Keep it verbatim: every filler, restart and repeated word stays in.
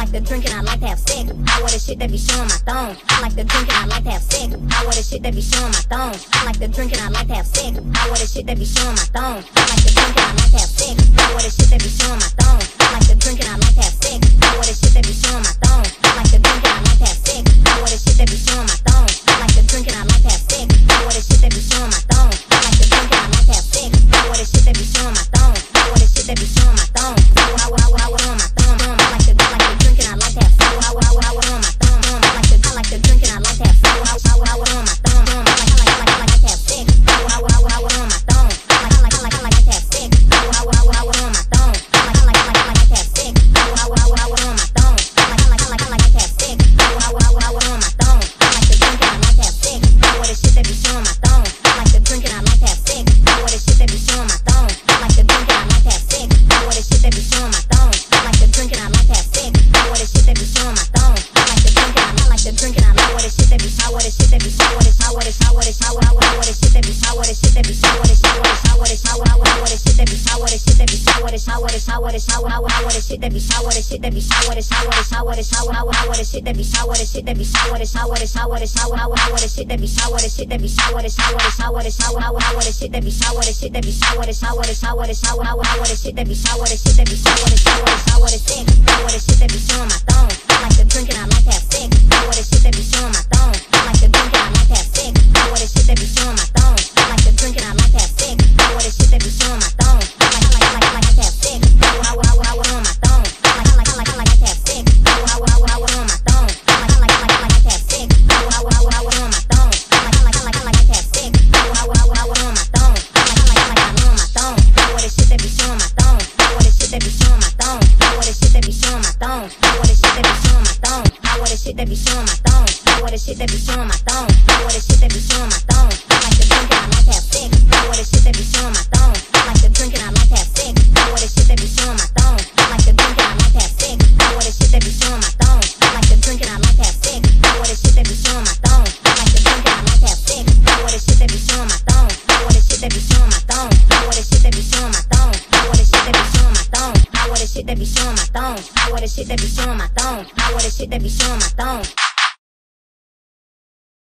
like to drink and I like to have sex. I wear the shit that be showing my thong. I like to drink and I like to have sex. I wear the shit that be showing my thong. I like to drink and I like to have sex. I wear the shit that be showing my thong. I like to drink and I like to have sex. I wear the shit that be showing my thong. I like to drink and I like to have sex. I wear the shit that be showing my thong. I like to drink and I like to have sex. I wear the shit that be showing my thong. I like to drink and I like to have sex. I wear the shit that be showing my thong. I like to drink and I like to have sex. I wear the shit that be showing my thong. I wear the shit that be showing my thong. I wear I wear I wear I wear on my thumb. I like to I like to drink and I like to have sex. I wear I wear I wear on my thumb. I like to I like to drink and I like to have sex. I wear I wear I wear on my thumb. I like I like I like I like to have sex. I wear I wear I wear I wear on my thumb. I like I like I like I like to have sex. I wear I wear I wear I wear on my thumb. I like I like I like I like to have sex. I wear I wear I wear I wear on my thumb. I like I like I like I like to have sex. I wear I wear I wear I wear on my thumb. I like to drink and I like to have sex. I wear the shit that be showing my thumb. I like to drink and I like to have sex. I wear the shit that be showing my thumb. I like to drink and I like to have sex. I wear the shit that be showing my thumb. I like to drink and I like to have sex. I wear the shit that be showing my thumb. I like to drink and I like to drink and I wear the shit that be I wear the shit that be I wear the I wear the I wear the I wear I wear the shit that be I wear the shit that be I wear the I wear the I wear the I wear I wear the shit that be I wear the shit that be I wear the I wear the I wear the I wear I wear the shit that be I wear the shit that be I wear the I wear the I wear the I wear I wear the shit that be I wear the shit that be I wear the I wear the I wear the I wear I wear the shit that be I wear the shit that be I wear the I wear the I wear the I wear I wear the shit that be I wear the shit that be I wear the I wear the I wear the I wear I wear the shit that be I wear the shit that be I wear the I wear the I wear the sex. I wear the shit that be showing my thong. I like to drink and I like to have sex. I wear the shit that be showing my thong. I like to drink and I like to have sex. I wear the shit that be showing my thong. I like to drink and I like to have sex. I wear the shit that be showing my thong. I like I like I like I like to have sex. I wear I wear I wear I wear on my thong. I like I like I like I like to have sex. I wear I wear I wear I wear on my thong. I like I like I like I like to have sex. I wear I wear I wear I wear on my thong. I like I like I like I like to have sex. I wear I wear I wear I wear on my thong. I like I like I like I wear on my thong. I wear the shit that be showing my thong. I wear the shit that be showing my thong. I wear the shit that be showing my thong. I wear the shit that be showing my thong. I wear the shit that be showing my thong. I wear the shit that be showing my thong. I wear the shit that be showing my thong. I like to drink and I like to have sex. I wear the shit that be showing my thong. I like to drink and I like to have sex. I wear the shit that be showing my thong. I like to drink and I like to have sex. I wear the shit that be showing my thong. I like to drink and I like to have sex. I wear the shit that be showing my thong. I like to drink and I like to have sex. I wear the shit that be showing my thong. I wear the shit that be showing my thong. I wear the shit that be showing my thong. I wear the shit that be showing my thong. I wear the shit that be showing my thong. I wear the shit that be showing my thong. I wear the shit that be showing my thong.